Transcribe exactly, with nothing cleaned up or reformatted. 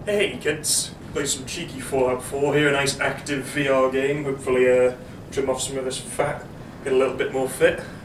Hey kids, play some cheeky Fallout four here, a nice active V R game, hopefully uh, trim off some of this fat, get a little bit more fit.